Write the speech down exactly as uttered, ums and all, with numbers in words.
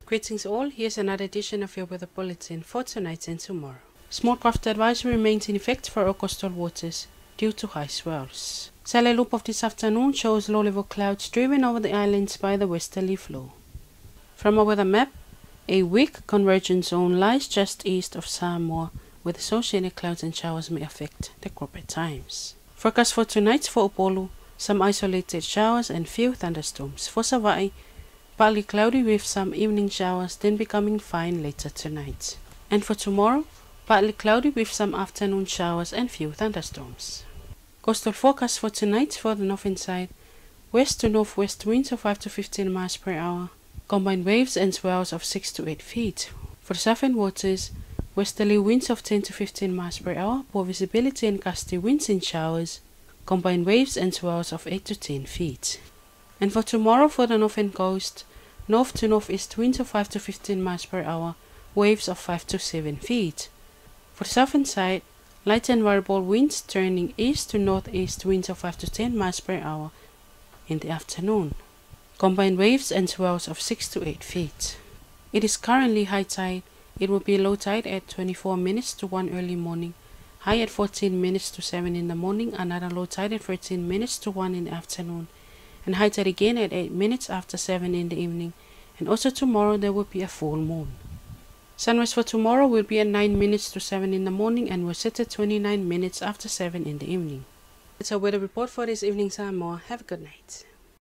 Greetings all, here's another edition of your weather bulletin for tonight and tomorrow. Small craft advisory remains in effect for all coastal waters due to high swells. Sail loop of this afternoon shows low-level clouds driven over the islands by the westerly flow. From our weather map, a weak convergence zone lies just east of Samoa, with associated clouds and showers may affect the crop at times. Forecast for tonight for Upolu, some isolated showers and few thunderstorms. For Savaii, partly cloudy with some evening showers, then becoming fine later tonight. And for tomorrow, partly cloudy with some afternoon showers and few thunderstorms. Coastal forecast for tonight for the northern side, west to northwest winds of five to fifteen miles per hour, combined waves and swells of six to eight feet. For the southern waters, westerly winds of ten to fifteen miles per hour, poor visibility and gusty winds and showers, combined waves and swells of eight to ten feet. And for tomorrow for the northern coast, north to northeast winds of five to fifteen miles per hour, waves of five to seven feet. For the southern side, light and variable winds turning east to northeast winds of five to ten miles per hour in the afternoon. Combined waves and swells of six to eight feet. It is currently high tide. It will be low tide at twenty-four minutes to one early morning, high at fourteen minutes to seven in the morning, another low tide at thirteen minutes to one in the afternoon, and high tide again at eight minutes after seven in the evening, and also tomorrow there will be a full moon. Sunrise for tomorrow will be at nine minutes to seven in the morning and will set at twenty-nine minutes after seven in the evening. That's our weather report for this evening, Samoa. Have a good night.